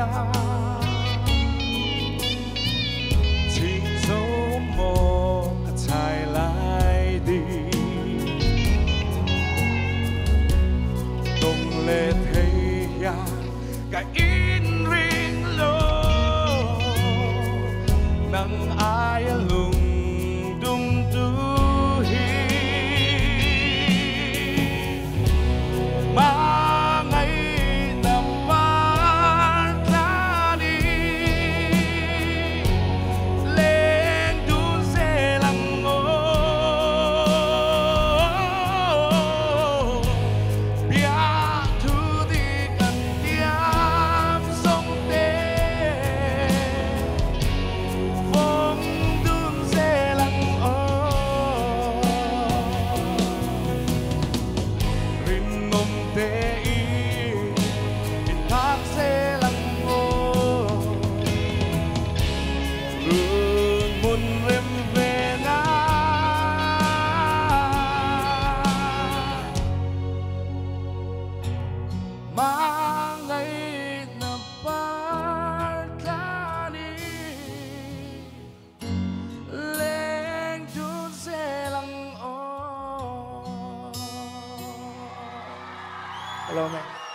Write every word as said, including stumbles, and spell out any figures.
chỉ dấu một chạy lại đi tung lệ thấy ya cái in ring lô nang ai lùng đung tu hi mà ngày nằm vắt ra đi lên đun xe lăng ngô bia thu đi cần tiêm sông tê phong đun xe lăng ô rin ngom tê thác xe lăng ngô rừng buồn rem về nga mà ngày nằm phát ra đi lên chút xe lăng ô. Hello mẹ.